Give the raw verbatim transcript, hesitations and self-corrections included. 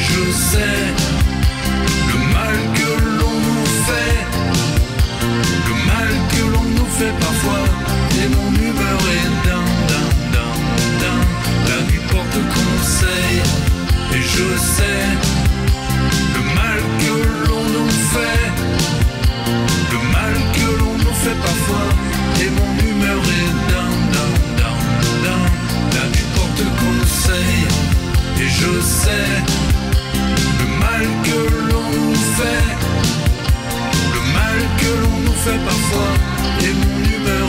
je sais le mal que l'on nous fait, le mal que l'on nous fait parfois. Et mon humeur est down, down, down, down. La nuit porte conseil. Et je sais le mal que l'on nous fait, le mal que l'on nous fait parfois. Et mon humeur est down, down, down, down. La nuit porte conseil. Et je sais le mal que l'on nous fait, le mal que l'on nous fait parfois. Et mon humeur